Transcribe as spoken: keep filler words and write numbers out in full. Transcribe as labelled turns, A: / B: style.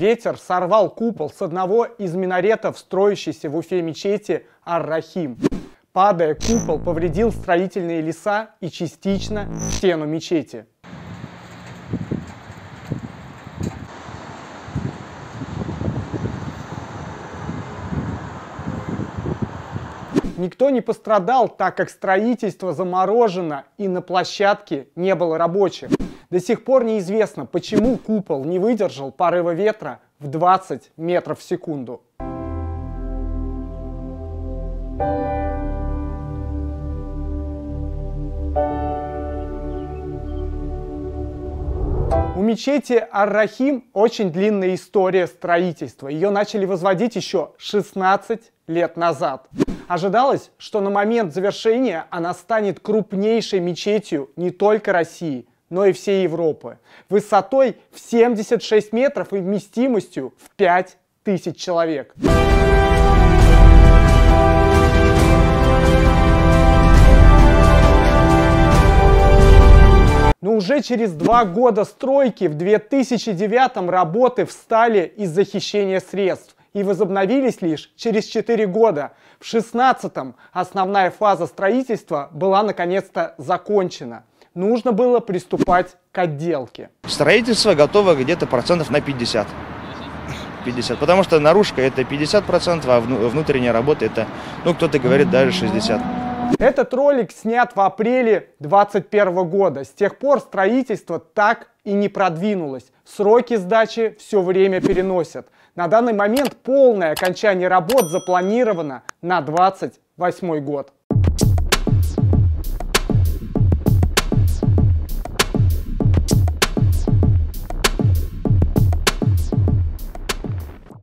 A: Ветер сорвал купол с одного из минаретов строящейся в Уфе мечети Ар-Рахим. Падая, купол повредил строительные леса и частично стену мечети. Никто не пострадал, так как строительство заморожено и на площадке не было рабочих. До сих пор неизвестно, почему купол не выдержал порыва ветра в двадцать метров в секунду. У мечети Ар-Рахим очень длинная история строительства. Ее начали возводить еще шестнадцать лет назад. Ожидалось, что на момент завершения она станет крупнейшей мечетью не только России, но и всей Европы. Высотой в семьдесят шесть метров и вместимостью в пять тысяч человек. Но уже через два года стройки в две тысячи девятом работы встали из-за хищения средств и возобновились лишь через четыре года. В две тысячи шестнадцатом основная фаза строительства была наконец-то закончена. Нужно было приступать к отделке.
B: Строительство готово где-то процентов на пятьдесят. пятьдесят. Потому что наружка это пятьдесят процентов, а внутренняя работа это, ну кто-то говорит, даже шестьдесят процентов.
A: Этот ролик снят в апреле две тысячи двадцать первого года. С тех пор строительство так и не продвинулось. Сроки сдачи все время переносят. На данный момент полное окончание работ запланировано на две тысячи двадцать восьмой год.